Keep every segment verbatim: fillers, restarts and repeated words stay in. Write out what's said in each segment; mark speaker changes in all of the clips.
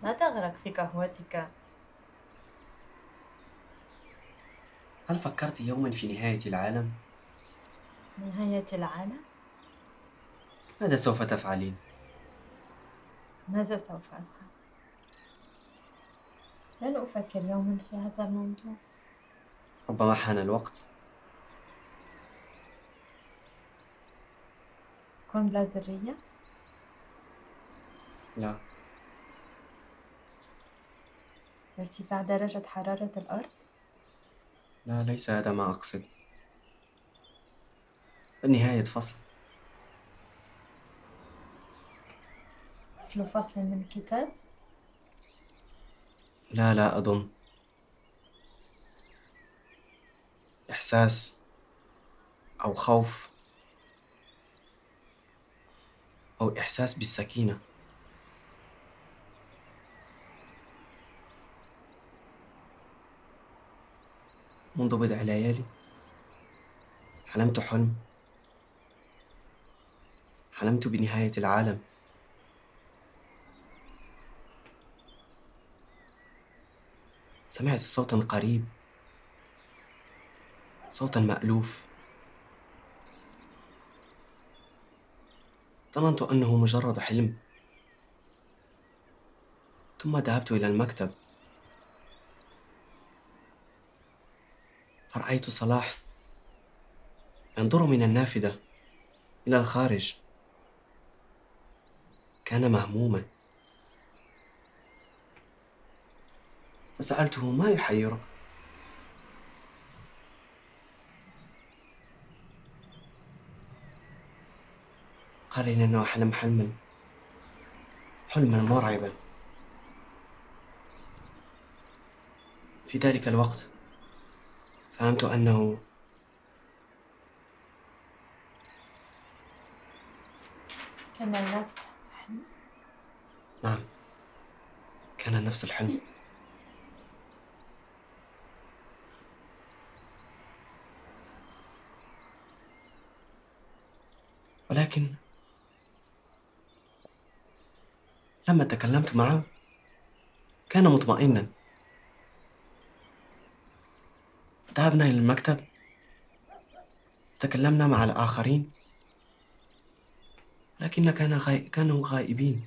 Speaker 1: لا تغرق في قهوتك.
Speaker 2: هل فكرت يوما في نهاية العالم؟
Speaker 1: نهاية العالم؟
Speaker 2: ماذا سوف تفعلين؟
Speaker 1: ماذا سوف أفعل؟ لن أفكر يوما في هذا الموضوع.
Speaker 2: ربما حان الوقت.
Speaker 1: قنبلة ذرية؟
Speaker 2: لا.
Speaker 1: ارتفاع درجة حرارة الأرض؟
Speaker 2: لا، ليس هذا ما أقصد. نهاية فصل.
Speaker 1: فصل فصل من كتاب؟
Speaker 2: لا، لا أظن. إحساس أو خوف أو إحساس بالسكينة. منذ بضع ليالي حلمت حلم. حلمت بنهاية العالم. سمعت صوتا قريب، صوتا مألوف. ظننت أنه مجرد حلم، ثم ذهبت إلى المكتب فرأيت صلاح ينظر من النافذة إلى الخارج. كان مهموما، فسألته: ما يحيرك؟ قال إنه أحلم حلما حلما مرعبا. في ذلك الوقت فهمت أنه
Speaker 1: كان نفس حلم.
Speaker 2: نعم، كان نفس الحلم. ولكن لما تكلمت معه كان مطمئنا. ذهبنا إلى المكتب، تكلمنا مع الآخرين، لكن كان غاي... كانوا غائبين.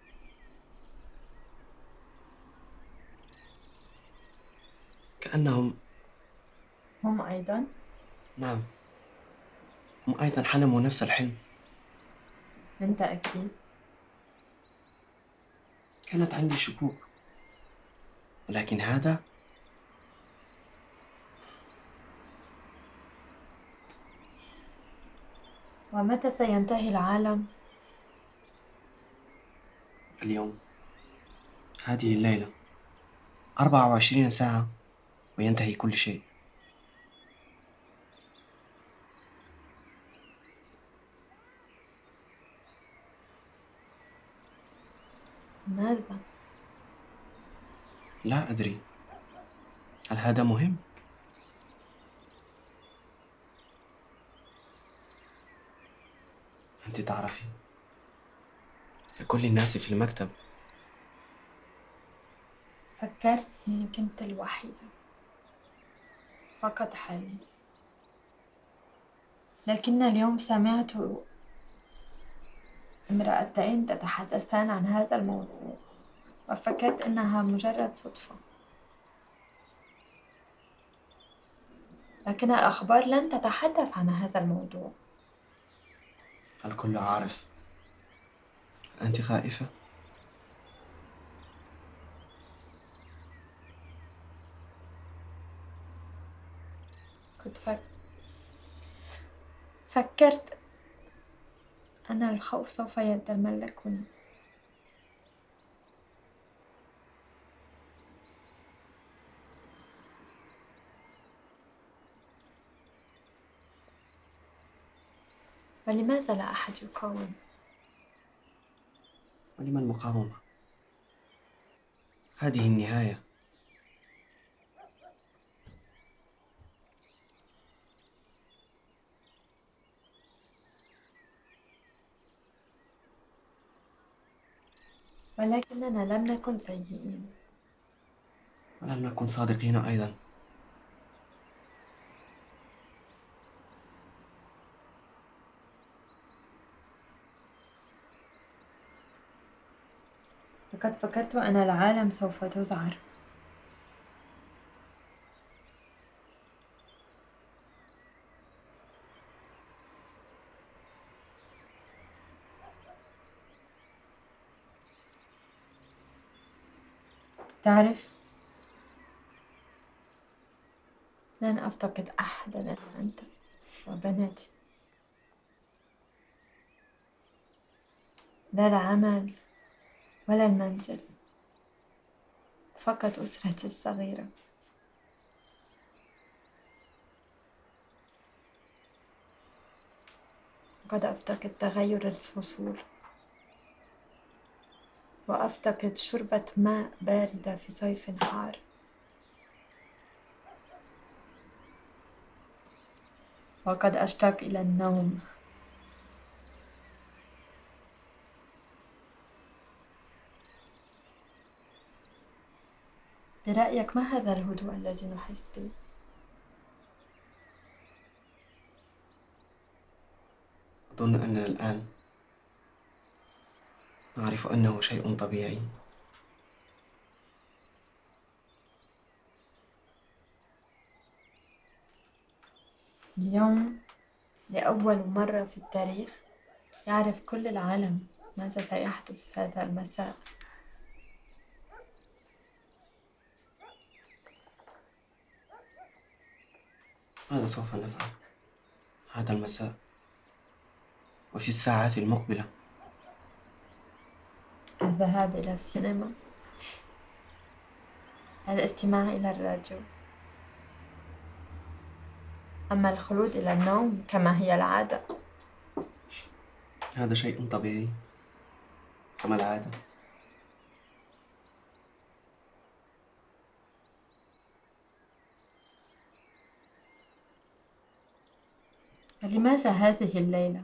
Speaker 2: كأنهم،
Speaker 1: هم أيضا.
Speaker 2: نعم، هم أيضا حلموا نفس الحلم.
Speaker 1: أنت أكيد.
Speaker 2: كانت عندي شكوك، ولكن هذا
Speaker 1: ومتى سينتهي العالم؟
Speaker 2: اليوم، هذه الليلة، أربعة وعشرين ساعة وينتهي كل شيء.
Speaker 1: ماذا؟
Speaker 2: لا أدري. هل هذا مهم؟ أنت تعرفي، ككل الناس في المكتب.
Speaker 1: فكرت أني كنت الوحيدة، فقط حلم. لكن اليوم سمعت امرأتين تتحدثان عن هذا الموضوع، وفكرت أنها مجرد صدفة. لكن الأخبار لن تتحدث عن هذا الموضوع.
Speaker 2: الكل عارف. أنت خائفة؟
Speaker 1: كنت فك... فكرت أن الخوف سوف يتملكني. ولماذا لا أحد يقاوم؟
Speaker 2: ولما المقاومة؟ هذه النهاية.
Speaker 1: ولكننا لم نكن سيئين.
Speaker 2: ولم نكن صادقين أيضا.
Speaker 1: لقد فكرت أن العالم سوف تذعر. تعرف، لن أفتقد أحدا إلا أنت وبناتي. لا العمل ولا المنزل، فقط أسرتي الصغيرة. قد أفتقد تغير الفصول، وأفتقد شربة ماء باردة في صيف حار. وقد أشتاق إلى النوم. برأيك ما هذا الهدوء الذي نحس به؟
Speaker 2: أظن أننا الآن نعرف أنه شيء طبيعي.
Speaker 1: اليوم لأول مرة في التاريخ يعرف كل العالم ماذا سيحدث هذا المساء.
Speaker 2: ماذا سوف نفعل هذا المساء وفي الساعات المقبلة؟
Speaker 1: الذهاب إلى السينما، الاستماع إلى الراديو. أما الخلود إلى النوم كما هي العادة.
Speaker 2: هذا شيء طبيعي كما العادة.
Speaker 1: فلماذا هذه الليلة؟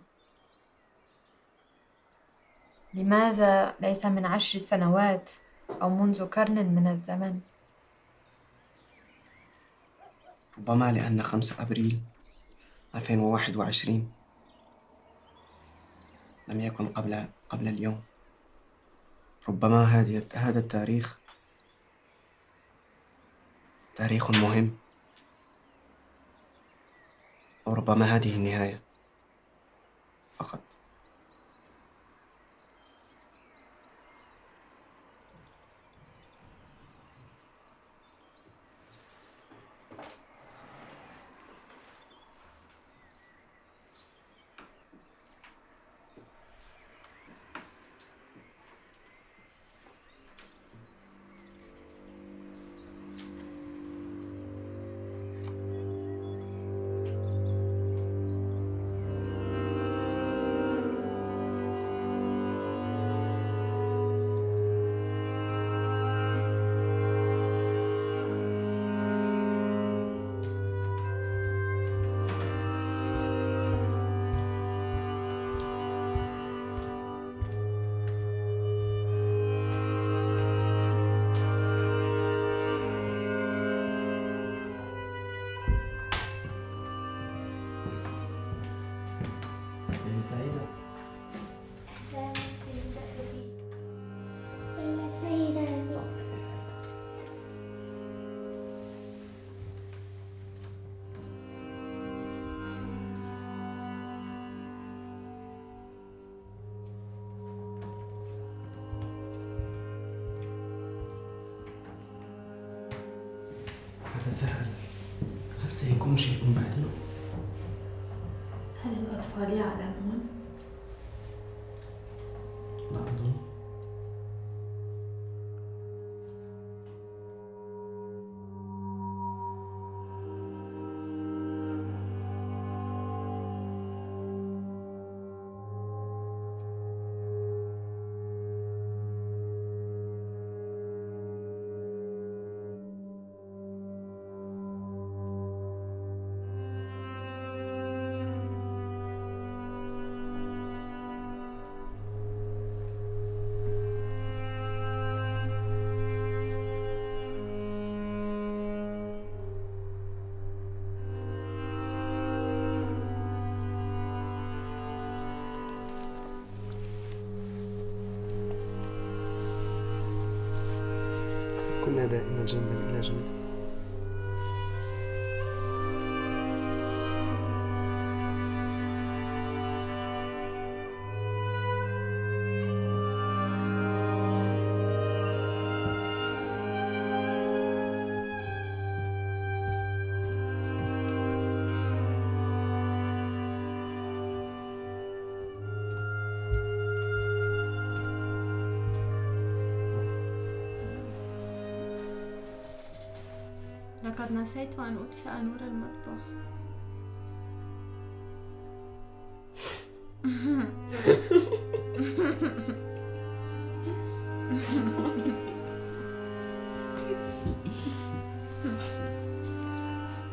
Speaker 1: لماذا ليس من عشر سنوات أو منذ قرن من الزمن؟
Speaker 2: ربما لأن خمسة أبريل ألفين وواحد وعشرين لم يكن قبل قبل اليوم. ربما هذه هذا التاريخ تاريخ مهم، وربما هذه النهاية فقط. سعيدة.
Speaker 3: أهلا سيدة أبي. أهلا سيدة أبي.
Speaker 2: أتساءل، هل سيكون شيء بعدنا؟
Speaker 1: هل الأطفال يعلمون؟
Speaker 2: لا أظن. بنا دائما جنبا إلى جنب.
Speaker 1: لقد نسيت أن أطفئ نور المطبخ.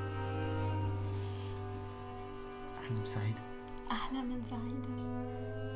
Speaker 2: أحلام سعيدة.
Speaker 1: أحلام سعيدة.